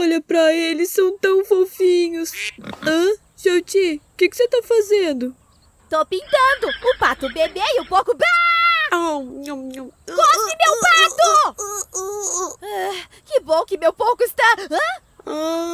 Olha pra eles, são tão fofinhos. Hã? Joti, o que você tá fazendo? Tô pintando o pato bebê e o porco... Cospe, meu pato! Que bom que meu porco está...